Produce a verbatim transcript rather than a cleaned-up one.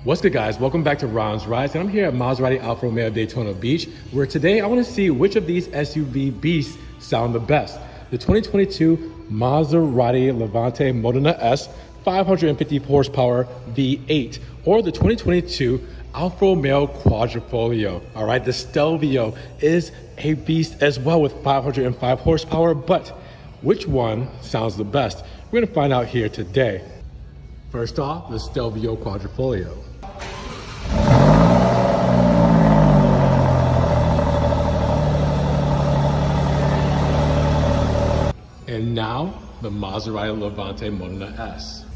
What's good, guys? Welcome back to Ron's Rides, and I'm here at Maserati Alfa Romeo Daytona Beach, where today I want to see which of these S U V beasts sound the best. The twenty twenty-two Maserati Levante Modena S five hundred fifty horsepower V eight, or the twenty twenty-two Alfa Romeo Quadrifoglio. All right, the Stelvio is a beast as well with five hundred five horsepower, but which one sounds the best? We're gonna find out here today. First off, the Stelvio Quadrifoglio. And now, the Maserati Levante Modena S.